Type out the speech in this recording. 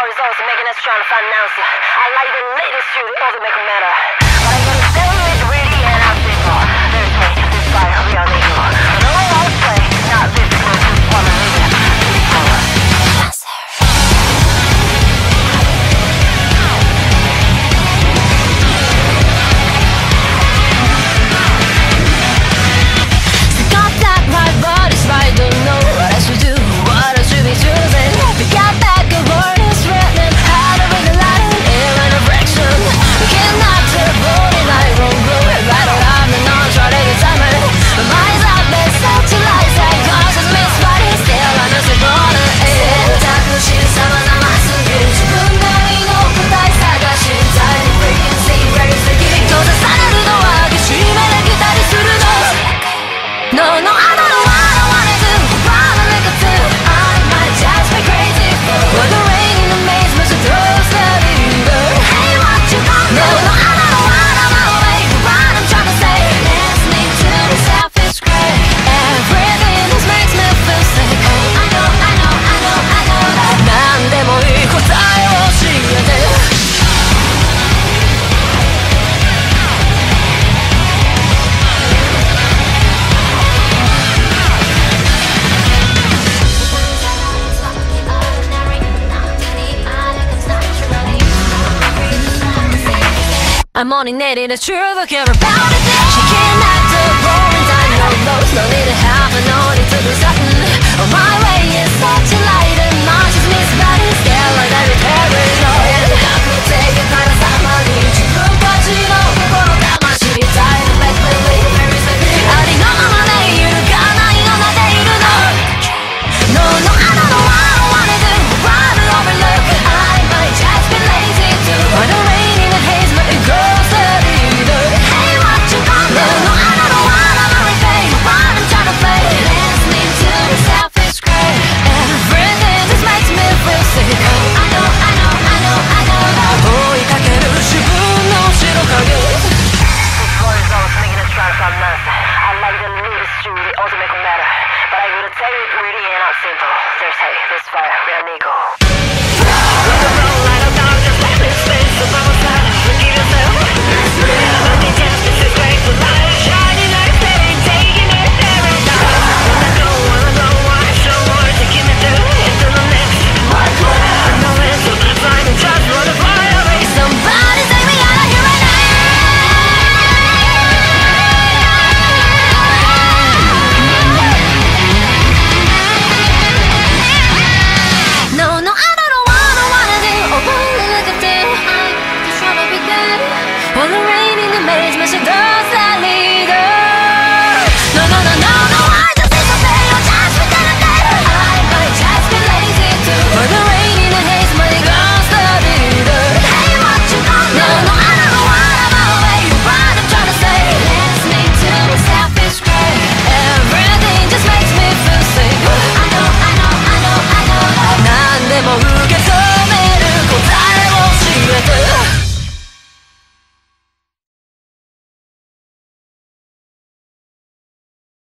results, making us trying to find an answer. I like the latest shoot, it doesn't make it matter. What I'm gonna tell you is really and I'm simple. There's hate, this fire, we are equal. No one won't play, not this close, just wanna live it. Got that right, but it's right, don't know what I should do, what I should be choosing. We got back a word is threatening, how to read the light in a direction. We cannot tell voting like wrong blue, right or wrong, and not try to determine. My mind's up and such a light, that causes me fighting, still I'm just a border. 選択肢様々すぎる自分なりの答え探し、在に frequency raise the key 閉ざされるドアが閉めできたりするの。No, no, I don't know what I wanna do, what I look to. I might just be crazy for the rain in the maze, but you throws the leader. Hey, what you gonna do? No, no, I don't know what I'm away, what I'm trying to say. Listening to myself is great. Everything just makes me feel sick. Oh, I know, I know, I know, I know that. 何でもいい答えを教えて。I'm only needing the truth, I care about it. She can't act the boring time, no lows, no need to have no need to do something. On my way is such a light and nauseous, misguided, scared like every paranoid. なくていいからさまに自分たちの心魂みたいな make believe there is a dream. ありのままで揺るがないのなでいるの。No, no, I don't know what I wanna do, what to overlook. I might just be lazy too. Or the rain in the haze, but it goes the leader. Hey, what you gonna do? No, I don't know what I'm repay, what I'm trying to play. Listening to myself is great. Everything just makes me feel sick. Oh, I know, I know, I know, I know that. 追いかける自分の白影。 This war is always making us try to find an answer. I like the latest shoot, it doesn't make it matter. But I gotta tell you, it really ain't that simple. There's hate, there's fire, we are equal.